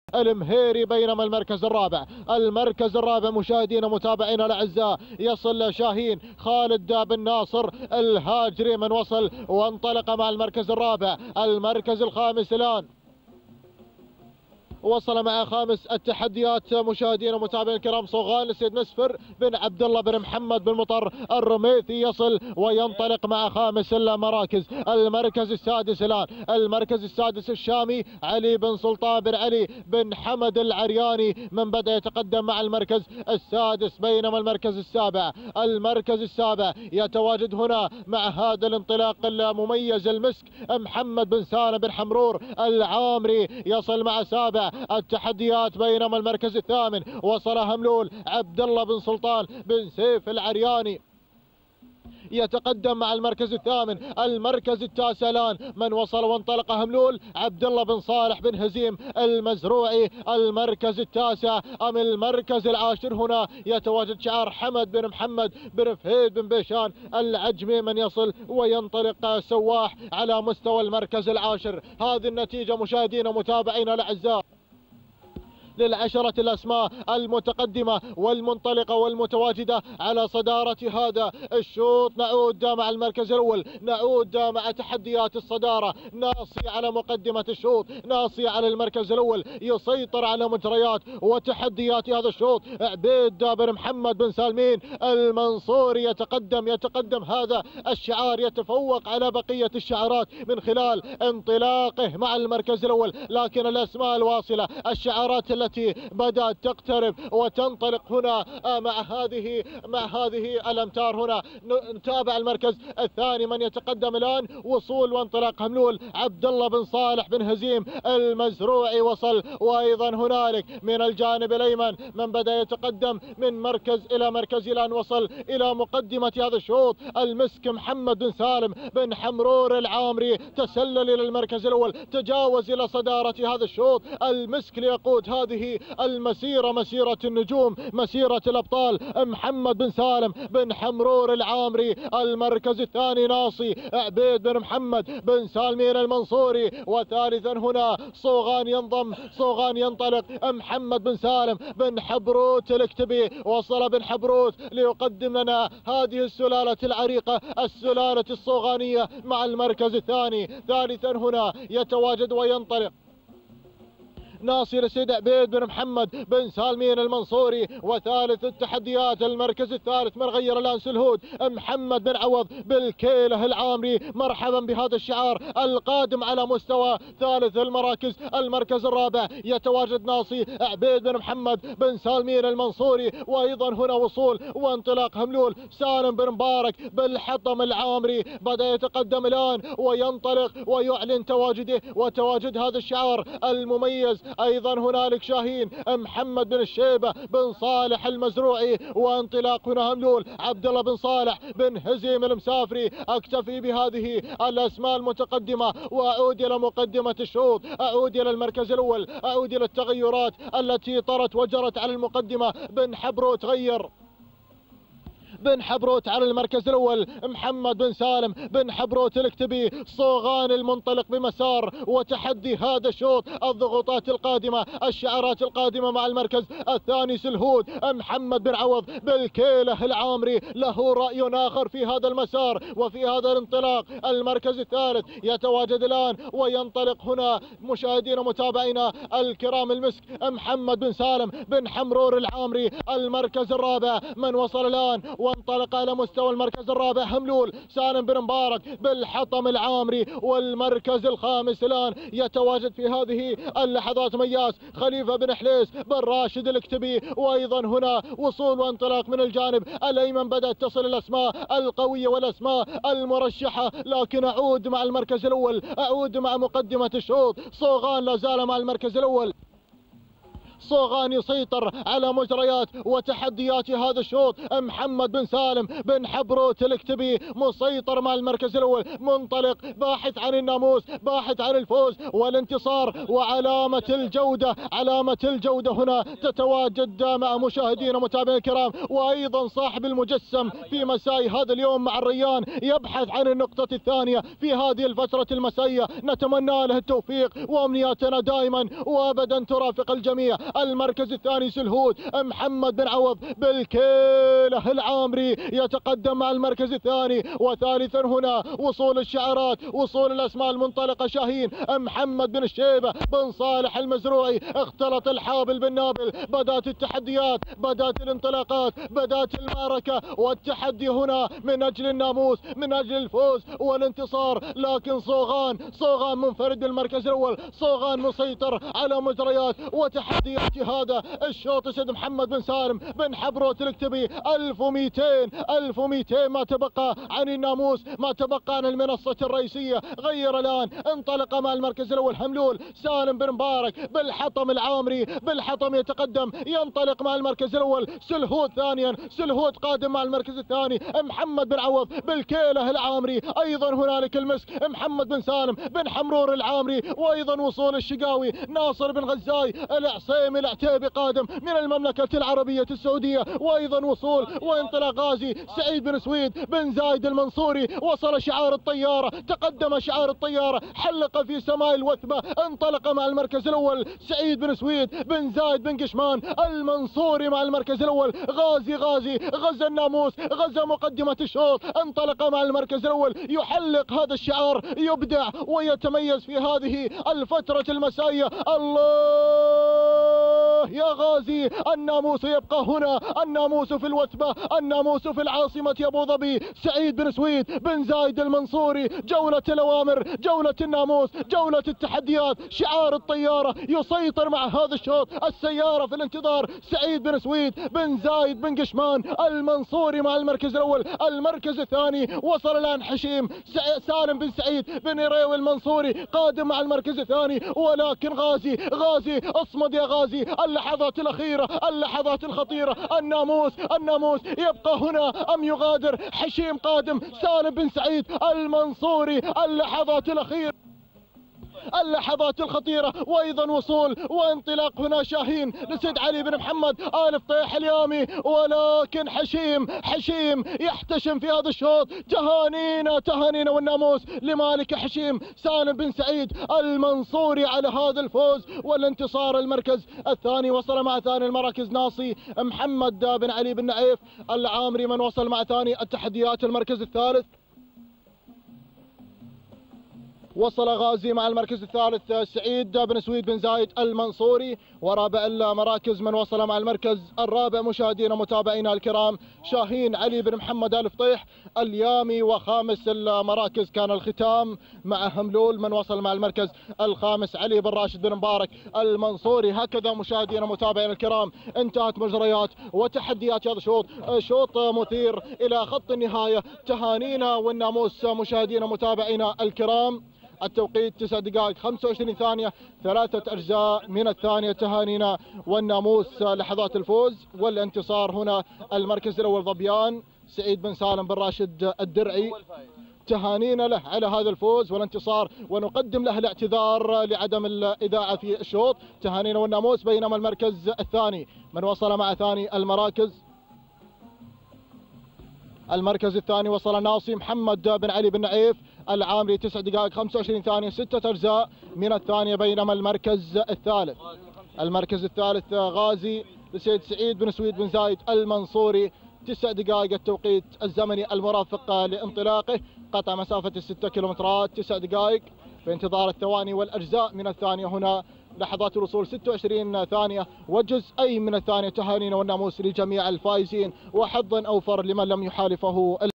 المهيري، بينما المركز الرابع مشاهدينا متابعينا الاعزاء يصل شاهين خالد بن ناصر الهاجري من وصل وانطلق مع المركز الرابع. المركز الخامس الان وصل مع خامس التحديات مشاهدينا ومتابعينا الكرام صوغان السيد مسفر بن عبد الله بن محمد بن مطر الرميثي يصل وينطلق مع خامس المراكز. المركز السادس الان المركز السادس الشامي علي بن سلطان بن علي بن حمد العرياني من بدأ يتقدم مع المركز السادس. بينما المركز السابع يتواجد هنا مع هذا الانطلاق المميز المسك محمد بن سالم بن حمرور العامري يصل مع سابع التحديات. بينما المركز الثامن وصل هملول عبد الله بن سلطان بن سيف العرياني يتقدم مع المركز الثامن. المركز التاسع الان من وصل وانطلق هملول عبد الله بن صالح بن هزيم المزروعي. المركز التاسع المركز العاشر هنا يتواجد شعار حمد بن محمد بن فهيد بن بيشان العجمي من يصل وينطلق سواح على مستوى المركز العاشر. هذه النتيجة مشاهدينا ومتابعينا الاعزاء للعشرة الأسماء المتقدمة والمنطلقة والمتواجدة على صدارة هذا الشوط. نعود مع المركز الأول، نعود مع تحديات الصدارة. ناصي على مقدمة الشوط، ناصي على المركز الأول، يسيطر على مجريات وتحديات هذا الشوط. عبيد بن محمد بن سالمين المنصوري يتقدم هذا الشعار، يتفوق على بقية الشعارات من خلال انطلاقه مع المركز الأول. لكن الأسماء الواصلة، الشعارات التي بدأت تقترب وتنطلق هنا مع هذه الأمتار. هنا نتابع المركز الثاني من يتقدم الآن. وصول وانطلاق هملول عبد الله بن صالح بن هزيم المزروعي وصل. وأيضا هنالك من الجانب الأيمن من بدأ يتقدم من مركز إلى مركز الآن وصل إلى مقدمة هذا الشوط المسك محمد بن سالم بن حمرور العامري. تسلل إلى المركز الأول، تجاوز إلى صدارة هذا الشوط المسك ليقود هذه المسيرة، مسيرة النجوم، مسيرة الأبطال. محمد بن سالم بن حمرور العامري. المركز الثاني ناصي عبيد بن محمد بن سالمين المنصوري. وثالثا هنا صوغان ينطلق محمد بن سالم بن حبروت الاكتبي. وصل بن حبروت ليقدم لنا هذه السلالة العريقة، السلالة الصوغانية مع المركز الثاني. ثالثا هنا يتواجد وينطلق ناصر السيد عبيد بن محمد بن سالمين المنصوري. وثالث التحديات المركز الثالث من غير الآن سلهود محمد بن عوض بالكيله العامري. مرحبا بهذا الشعار القادم على مستوى ثالث المراكز. المركز الرابع يتواجد ناصي عبيد بن محمد بن سالمين المنصوري. وأيضا هنا وصول وانطلاق هملول سالم بن مبارك بالحطم العامري. بدأ يتقدم الآن وينطلق ويعلن تواجده وتواجد هذا الشعار المميز. أيضا هنالك شاهين محمد بن الشيبة بن صالح المزروعي. وانطلاق هنا هملول عبد الله بن صالح بن هزيم المسافري. أكتفي بهذه الأسماء المتقدمة وأعود إلى مقدمة الشوط، أعود إلى المركز الأول، أعود إلى التغيرات التي طرت وجرت على المقدمة. بن حبروت غير، بن حبروت على المركز الأول، محمد بن سالم بن حبروت الاكتبي. صوغان المنطلق بمسار وتحدي هذا الشوط. الضغوطات القادمة، الشعارات القادمة مع المركز الثاني سلهود محمد بن عوض بالكيله العامري. له رأي آخر في هذا المسار وفي هذا الانطلاق. المركز الثالث يتواجد الآن وينطلق هنا مشاهدينا ومتابعينا الكرام المسك محمد بن سالم بن حمرور العامري. المركز الرابع من وصل الآن وانطلق على مستوى المركز الرابع هملول سالم بن مبارك بالحطم العامري. والمركز الخامس الآن يتواجد في هذه اللحظات مياس خليفة بن حليس بن راشد الاكتبي. وأيضا هنا وصول وانطلاق من الجانب الأيمن. بدأت تصل الأسماء القوية والأسماء المرشحة. لكن أعود مع المركز الأول، أعود مع مقدمة الشوط. صوغان لا زال مع المركز الأول. صوغان يسيطر على مجريات وتحديات هذا الشوط. محمد بن سالم بن حبروت الكتبي مسيطر مع المركز الأول، منطلق باحث عن الناموس، باحث عن الفوز والانتصار. وعلامة الجودة، علامة الجودة هنا تتواجد مع مشاهدينا ومتابعينا الكرام. وأيضا صاحب المجسم في مساء هذا اليوم مع الريان يبحث عن النقطة الثانية في هذه الفترة المسائية. نتمنى له التوفيق وأمنياتنا دائما وأبدا ترافق الجميع. المركز الثاني سلهود محمد بن عوض بالكيله العامري يتقدم مع المركز الثاني. وثالثا هنا وصول الشعارات، وصول الأسماء المنطلقة. شاهين محمد بن الشيبة بن صالح المزروعي، اختلط الحابل بالنابل. بدأت التحديات، بدأت الانطلاقات، بدأت المعركة والتحدي هنا من أجل الناموس، من أجل الفوز والانتصار. لكن صوغان منفرد بالمركز الأول، صوغان مسيطر على مجريات وتحديات هذا الشوط. سيد محمد بن سالم بن حبروت الكتبي 1200 ما تبقى عن الناموس، ما تبقى عن المنصة الرئيسية. غير الآن، انطلق مع المركز الأول حملول سالم بن مبارك بالحطم العامري، بالحطم يتقدم، ينطلق مع المركز الأول. سلهود ثانيا، سلهود قادم مع المركز الثاني. محمد بن عوض بالكيله العامري، أيضا هنالك المسك محمد بن سالم بن حمرور العامري. وأيضا وصول الشقاوي ناصر بن غزاي العصيمي العتيبي قادم من المملكة العربية السعودية. وأيضا وصول وانطلاق غازي سعيد بن سويد بن زايد المنصوري. وصل شعار الطيارة، تقدم شعار الطيارة، حلق في سماء الوثبة. انطلق مع المركز الأول سعيد بن سويد بن زايد بن قشمان المنصوري مع المركز الأول. غازي غزا الناموس، غزا مقدمة الشوط، انطلق مع المركز الأول يحلق هذا الشعار، يبدع ويتميز في هذه الفترة المسائية. الله يا غازي، الناموس يبقى هنا، الناموس في الوثبة، الناموس في العاصمة أبو ظبي. سعيد بن سويد بن زايد المنصوري، جولة الأوامر، جولة الناموس، جولة التحديات. شعار الطيارة يسيطر مع هذا الشوط. السيارة في الانتظار، سعيد بن سويد بن زايد بن قشمان المنصوري مع المركز الأول. المركز الثاني وصل الآن حشيم سالم بن سعيد بن ريوي المنصوري قادم مع المركز الثاني. ولكن غازي اصمد يا غازي، اللحظات الأخيرة، اللحظات الخطيرة. الناموس يبقى هنا أم يغادر؟ حشيم قادم، سالم بن سعيد المنصوري، اللحظات الأخيرة، اللحظات الخطيرة. وأيضا وصول وانطلاق هنا شاهين لسيد علي بن محمد آل فطيح اليامي. ولكن حشيم يحتشم في هذا الشوط. تهانينا والناموس لمالك حشيم سالم بن سعيد المنصوري على هذا الفوز والانتصار. المركز الثاني وصل مع ثاني المراكز ناصي محمد بن علي بن نعيف العامري من وصل مع ثاني التحديات. المركز الثالث وصل غازي مع المركز الثالث سعيد بن سويد بن زايد المنصوري. ورابع المراكز من وصل مع المركز الرابع مشاهدينا ومتابعينا الكرام شاهين علي بن محمد آل فطيح اليامي. وخامس المراكز كان الختام مع هملول من وصل مع المركز الخامس علي بن راشد بن مبارك المنصوري. هكذا مشاهدينا ومتابعينا الكرام انتهت مجريات وتحديات هذا الشوط، شوط مثير الى خط النهاية. تهانينا والناموس مشاهدينا ومتابعينا الكرام. التوقيت 9 دقائق 25 ثانية، 3 أجزاء من الثانية. تهانينا والناموس لحظات الفوز والانتصار. هنا المركز الأول ظبيان سعيد بن سالم بن راشد الدرعي، تهانينا له على هذا الفوز والانتصار، ونقدم له الاعتذار لعدم الإذاعة في الشوط. تهانينا والناموس. بينما المركز الثاني من وصل مع ثاني المركز الثاني وصل ناصي محمد بن علي بن نعيف العامري، 9 دقائق 25 ثانية، 6 أجزاء من الثانية. بينما المركز الثالث غازي لسيد سعيد بن سويد بن زايد المنصوري، 9 دقائق التوقيت الزمني المرافق لانطلاقه، قطع مسافة 6 كيلومترات، 9 دقائق في انتظار الثواني والأجزاء من الثانية. هنا لحظات الوصول 26 ثانية وجزئين من الثانية. تهانينا والناموس لجميع الفائزين، وحظا أوفر لمن لم يحالفه